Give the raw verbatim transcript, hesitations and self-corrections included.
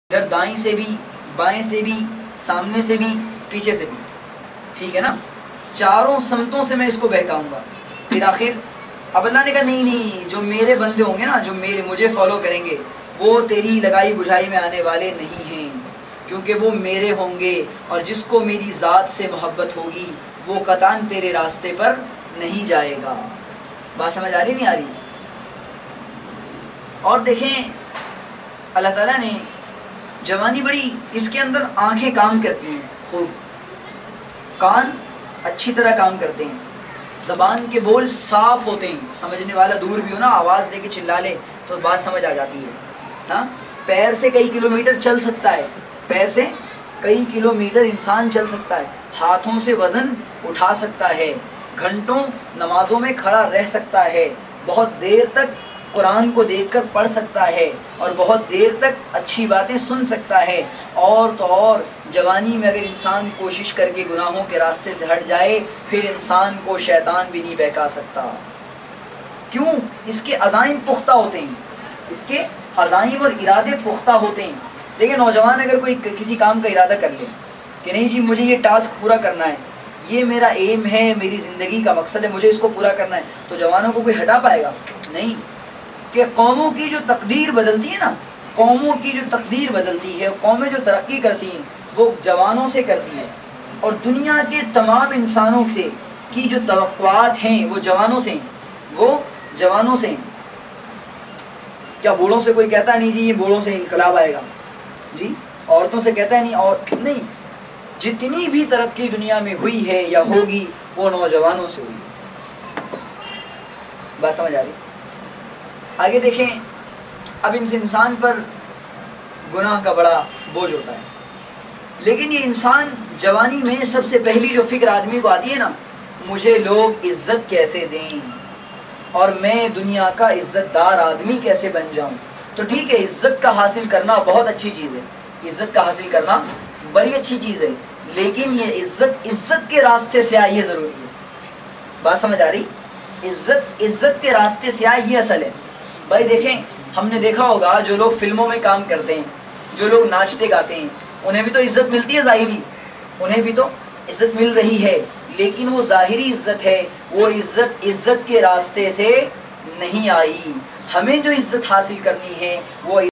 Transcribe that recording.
ادھر دائیں سے بھی، بائیں سے بھی، سامنے سے بھی، پیچھے سے بھی، ٹھیک ہے نا، چاروں سمتوں سے میں اس کو بہکاؤں گا۔ پھر آخر اب اللہ نے کہا نہیں نہیں، جو میرے بندے ہوں گے نا، جو میرے مجھے فالو کریں گے، وہ تیری لگائی بجھائی میں آنے والے نہیں ہیں، کیونکہ وہ میرے ہوں گے، اور جس کو میری ذات سے محبت ہوگی وہ قطعاً تیرے راستے پر نہیں جائے گا۔ بات سمجھ آ رہی نہیں آ رہی؟ اور دیکھیں اللہ تعالیٰ نے جوانی بڑی، اس کے اندر آنکھیں کام کرتی ہیں خوب، کان اچھی طرح کام کرتے ہیں، زبان کے بول صاف ہوتے ہیں، سمجھنے والا دور بھی ہو نا، آواز دے کے چلا لے تو بات سمجھ آ جاتی ہے۔ ہاں، پیر سے کئی کلومیٹر چل سکتا ہے، پیر سے کئی کلومیٹر انسان چل سکتا ہے، ہاتھوں سے وزن اٹھا سکتا ہے، گھنٹوں نمازوں میں کھڑا رہ سکتا ہے، بہت دیر تک قرآن کو دیکھ کر پڑھ سکتا ہے، اور بہت دیر تک اچھی باتیں سن سکتا ہے۔ اور تو اور جوانی میں اگر انسان کوشش کر کے گناہوں کے راستے سے ہٹ جائے، پھر انسان کو شیطان بھی نہیں بہکا سکتا۔ کیوں؟ اس کے عزائم پختہ ہوتے ہیں، اس کے عزائم اور ارادے پختہ ہوتے ہیں۔ دیکھیں نوجوان اگر کوئی کسی کام کا ارادہ کر لے کہ نہیں جی مجھے یہ ٹاسک پورا کرنا ہے، یہ میرا ایم ہے، میری زندگی کا مقصد ہے، مجھے اس کو پورا کرنا ہے، تو جوانوں کو کوئی ہٹا پائے گا؟ نہیں۔ کہ قوموں کی جو تقدیر بدلتی ہے نا، قوموں کی جو تقدیر بدلتی ہے، قومیں جو ترقی کرتی ہیں وہ جوانوں سے کرتی ہیں، اور دنیا کے تمام انسانوں سے کی جو توقعات ہیں وہ جوانوں سے ہیں، وہ جوانوں سے ہیں۔ کیا بوڑھوں سے کوئی کہتا نہیں جی یہ بوڑھوں سے انقلاب آئے گا؟ جی عورتوں سے کہتا ہے نہیں، اور نہیں، جتنی بھی ترقی دنیا میں ہوئی ہے یا ہوگی وہ نوجوانوں سے ہوئی۔ بات سمجھ آ رہی؟ آگے دیکھیں، اب ان سے انسان پر گناہ کا بڑا بوجھ ہوتا ہے، لیکن یہ انسان جوانی میں سب سے پہلی جو فکر آدمی کو آتی ہے نا، مجھے لوگ عزت کیسے دیں اور میں دنیا کا عزت دار آدمی کیسے بن جاؤں۔ تو ٹھیک ہے، عزت کا حاصل کرنا بہت اچھی چیز ہے، عزت کا حاصل کرنا بڑی اچھی چیز ہے، لیکن یہ عزت عزت کے راستے سے آئی ہے، ضروری ہے۔ بات سمجھ آ رہی؟ عزت عزت کے راستے سے آئی، یہ اصل ہے۔ بھائی دیکھیں، ہم نے دیکھا ہوگا جو لوگ فلموں میں کام کرتے ہیں، جو لوگ ناچتے گاتے ہیں، انہیں بھی تو عزت ملتی ہے ظاہری، انہیں بھی تو عزت مل رہی ہے، لیکن وہ ظاہری عزت ہے، وہ عزت عزت کے راستے سے نہیں آئی۔ ہمیں جو عزت حاصل کرنی ہے وہ